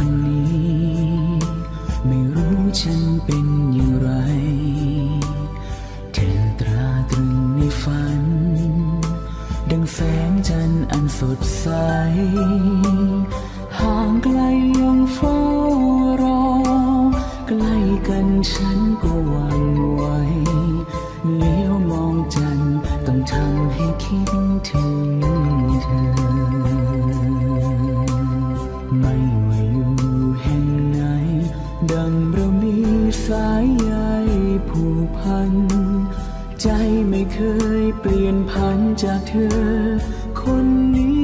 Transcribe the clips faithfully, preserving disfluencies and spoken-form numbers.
คนนี้ไม่รู้ฉันเป็นอย่างไรเธอตราตรึงในฝันดังแสงจันทร์อันสดใสห่างไกลยังเฝ้ารอใกล้กันฉันก็หวั่นไหวเลี้ยวมองจันทร์ต้องทำให้คิดถึงเธอไม่ว่าอยู่แห่งไหนดังเรามีสายใยผูกพันใจไม่เคยเปลี่ยนพันจากเธอคนนี้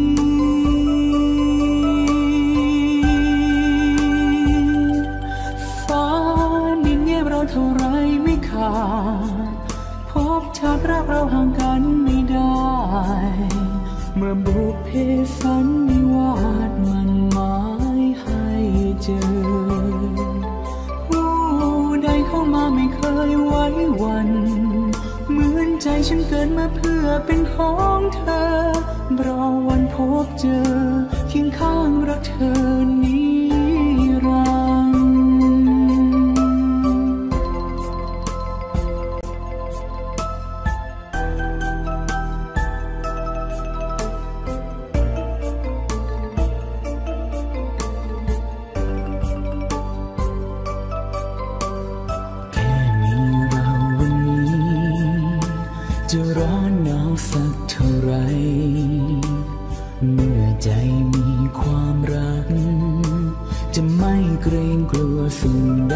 ฟ้าดินแยกเราเท่าไรไม่ขาดพบชาติรักเราห่างกันไม่ได้เมื่อบุพเพสันนิวาสมันหมายให้เจอผู้ใดเข้ามาไม่เคยไว้วันเหมือนใจฉันเกิดมาเพื่อเป็นของเธอรอวันพบเจอเคียงข้างรักเธอนิรันดร์จะร้อนหนาวสักเท่าไรเมื่อใจมีความรักจะไม่เกรงกลัวสิ่งใด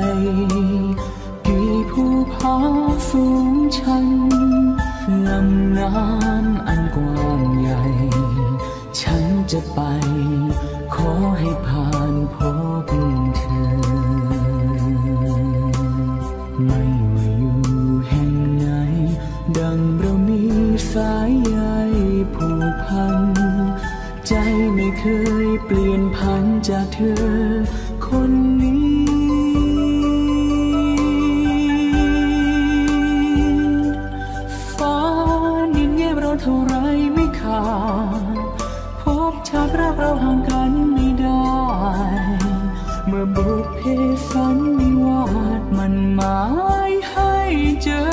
กี่ภูผาสูงชันลำน้ำอันกว้างใหญ่ฉันจะไปขอให้ผ่านพบเธอไม่ว่าอยู่แห่งไหนดังเรามีสายใยผูกพันใจไม่เคยเปลี่ยนพันจากเธอคนนี้ฟ้าดินแยกเราเท่าไรไม่ขาดพบชาติรักเราห่างกันไม่ได้เมื่อบุพเพสันนิวาสมันหมายให้เจอ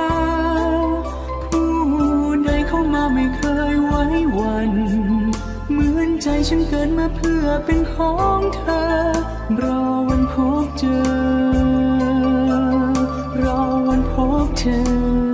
เข้ามาไม่เคยไว้วันเหมือนใจฉันเกิดมาเพื่อเป็นของเธอรอวันพบเจอรอวันพบเธอ